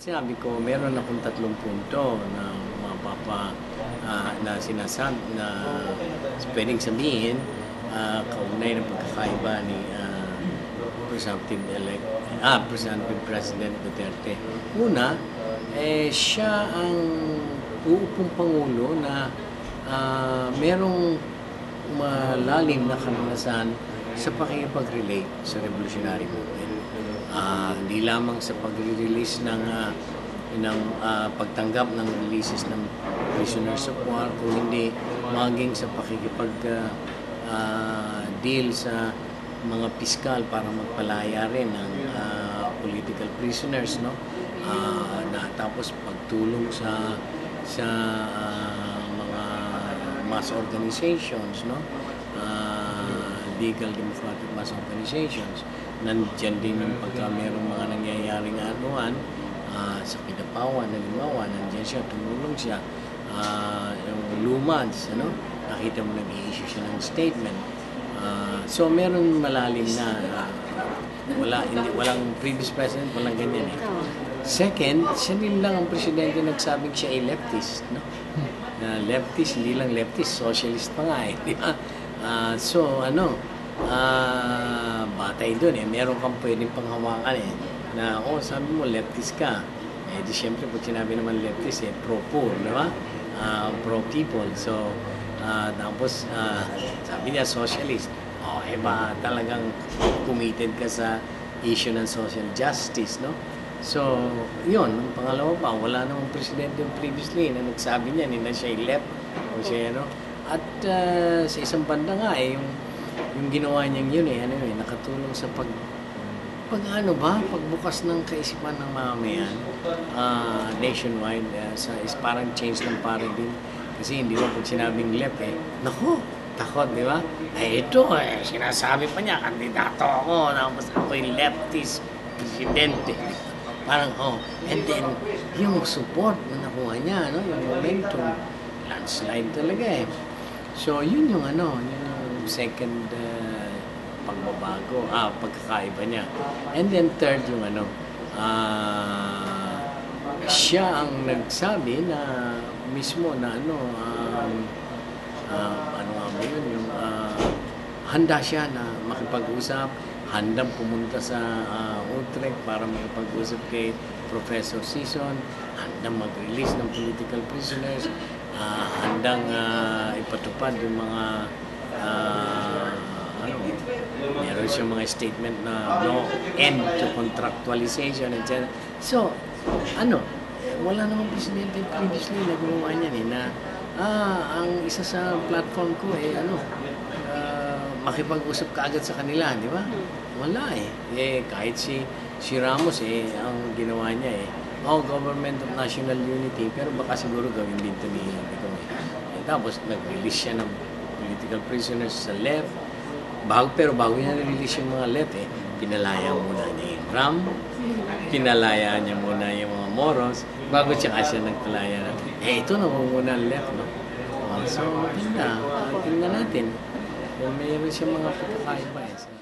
Sabi ko, meron akong 3 punto na na sinasabi na pwedeng sabihin kaugnay ng pagkakaiba ni Presumptive President Duterte. Una, siya ang uupong Pangulo na merong malalim na karanasan sa pakikipag-relate sa revolutionary movement. Hindi lamang sa pag-release ng pagtanggap ng releases ng prisoners of war, kung hindi maging sa pakikipag-deal sa mga piskal para magpalaya rin ng political prisoners, no? Tapos pagtulong sa mga mass organizations, no? Legal democratic mass organizations. Nandiyan din yung pagka mayroong mga nangyayaring anuhan sa Kidapawan, Nalimawan, nandiyan siya, tumulong siya. Yung Lumans, ano? Nakita mo nag-i-issue siya ng statement. So meron malalim na walang previous president, walang ganyan eh. Second, siya din lang ang presidente nagsabing siya ay leftist, no? Leftist, hindi lang leftist, socialist pa nga eh, di ba? Batay doon eh, meron kang pwedeng panghawakan eh, na sabi mo leftist ka, di syempre pag sinabi naman leftist eh, pro-poor, di ba? Pro-people, so tapos sabi niya socialist, ba talagang committed ka sa issue ng social justice, no? So, yun, ang pangalawa pa, wala namang presidente previously na nagsabi niya, na siya left o siya, no? At sa isang banda nga yung ginawa niyang yun nakatulong sa pagbukas ng kaisipan ng mamamayan nationwide, is parang change ng paradigm. Kasi hindi ba pag sinabing left naku, takot, di ba? Sinasabi pa niya, kandidato ako, tapos ako'y leftist presidente. Parang, and then, yung support na nakuha niya, no? Yung momentum, landslide talaga eh. So, yun yung yung second pagkakaiba niya. And then third, yung siya ang nagsabi na mismo na handa siya na makipag-usap, handang pumunta sa Utrecht para makipag-usap kay Professor Sison, handang mag-release ng political prisoners, handang ipatupad yung mga meron siyang mga statement na no end to contractualization, etc. So, wala namang presidente previously na gumawa niyan na ang isa sa platform ko makipag-usap ka agad sa kanila, di ba? Wala kahit si Ramos ang ginawa niya Government of National Unity, pero baka siguro gawin din ito ni tapos nag-release siya ng political prisoners sa left. Bago niya na-release yung mga left pinalaya muna niya yung RAM, pinalaya niya muna yung mga Moros, bago siya nagpalaya na. Ito na muna left, no? So, tingnan natin. Mayroon siya mga pagkakaiba